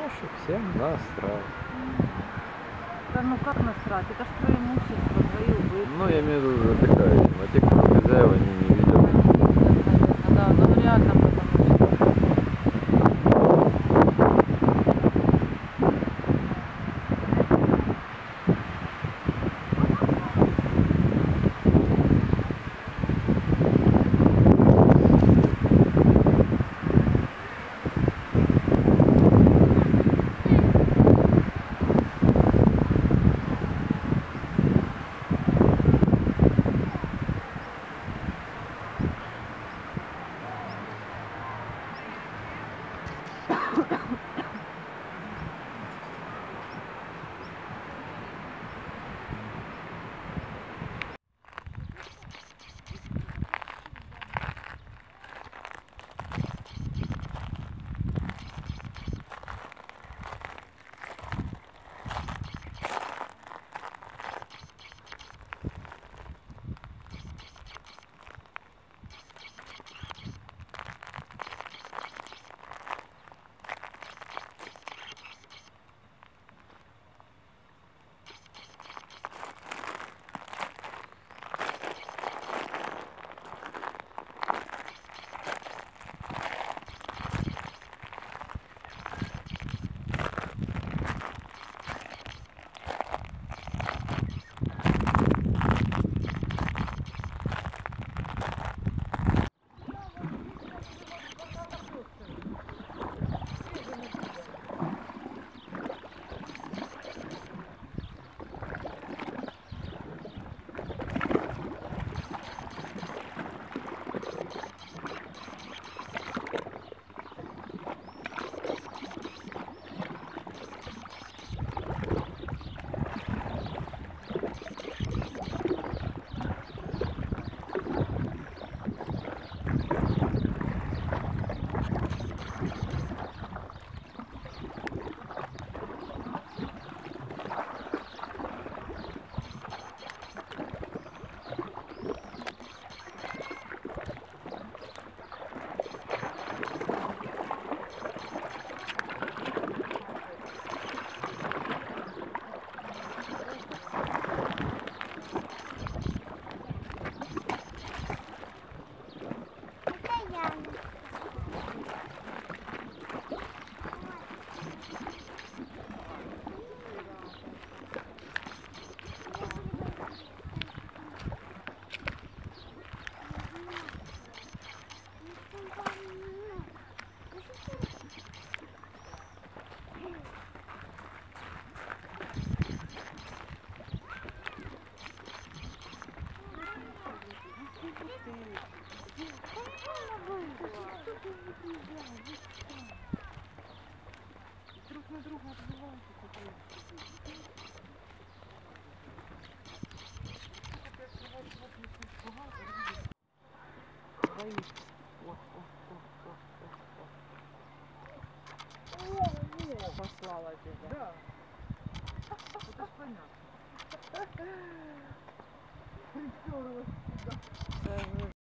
Наших всем насрать. Да ну как насрать? Это ж твое имущество, твои убытки. Ну, я имею в виду отдыхающим, а те, кто хозяева, они не видят. Наверное, да, ну реально, потому что... Друг на друга отбиваются. Послала тебя. Да. Это ж понятно. Приперлась сюда.